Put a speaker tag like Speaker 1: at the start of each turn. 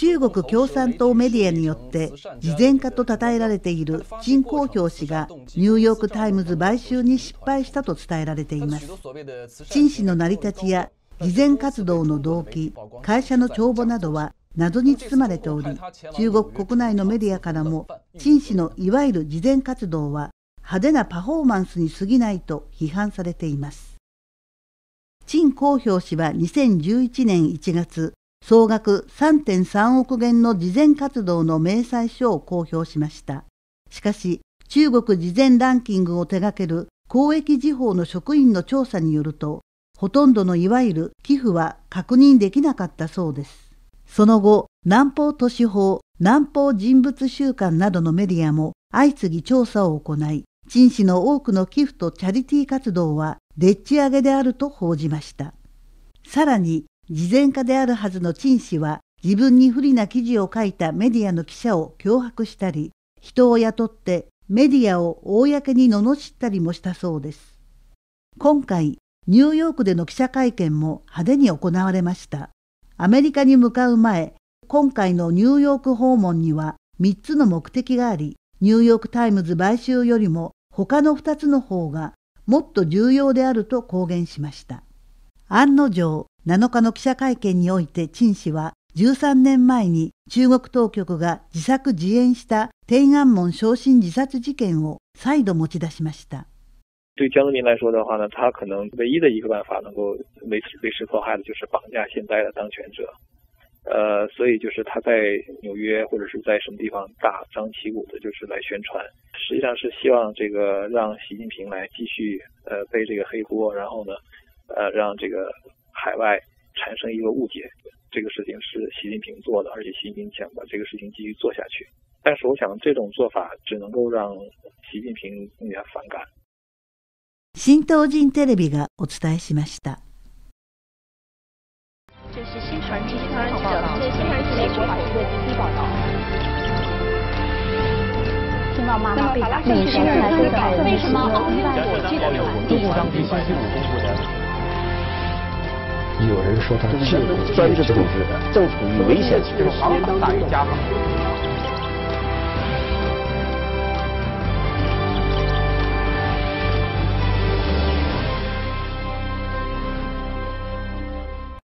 Speaker 1: 中国共産党メディアによって慈善家と称えられている陳光標氏がニューヨークタイムズ買収に失敗したと伝えられています。陳氏の成り立ちや慈善活動の動機、会社の帳簿などは謎に包まれており、中国国内のメディアからも陳氏のいわゆる慈善活動は派手なパフォーマンスに過ぎないと批判されています。陳光標氏は2011年1月、総額 3.3 億元の慈善活動の明細書を公表しました。しかし、中国慈善ランキングを手掛ける公益時報の職員の調査によると、ほとんどのいわゆる寄付は確認できなかったそうです。その後、南方都市報、南方人物週間などのメディアも相次ぎ調査を行い、陳氏の多くの寄付とチャリティー活動はでっち上げであると報じました。さらに、慈善家であるはずの陳氏は自分に不利な記事を書いたメディアの記者を脅迫したり、人を雇ってメディアを公に罵ったりもしたそうです。今回、ニューヨークでの記者会見も派手に行われました。アメリカに向かう前、今回のニューヨーク訪問には3つの目的があり、ニューヨークタイムズ買収よりも他の2つの方がもっと重要であると公言しました。案の定、7日の記者会見において陳氏は13年前に中国当局が自作自演した天安門焼身自殺事件を再度持ち出しました。
Speaker 2: 对江泽民来说的话呢，他可能唯一的一个办法能够维持迫害的就是绑架现在的当权者。所以就是他在纽约或者是在什么地方大张旗鼓的，就是来宣传，实际上是希望这个让习近平来继续背这个黑锅，然后呢，让这个海外产生一个误解，这个事情是习近平做的，而且习近平想把这个事情继续做下去。但是我想这种做法只能够让习近平更加反感。
Speaker 1: 新東人テレビがお伝えしました。
Speaker 3: 这是新传记者，这是新传记美国法庭的第一报道。听到妈妈被打，美国来说的为什么奥运火炬的传递？
Speaker 4: 当地星期五公布的。
Speaker 5: 有人说他是专制政治的，正处于危险期，这个防大于加防。